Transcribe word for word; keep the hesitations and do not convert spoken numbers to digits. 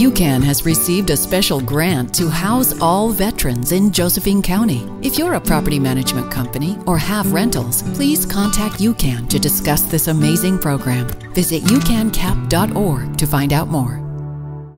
UCAN has received a special grant to house all veterans in Josephine County. If you're a property management company or have rentals, please contact UCAN to discuss this amazing program. Visit u can cap dot org to find out more.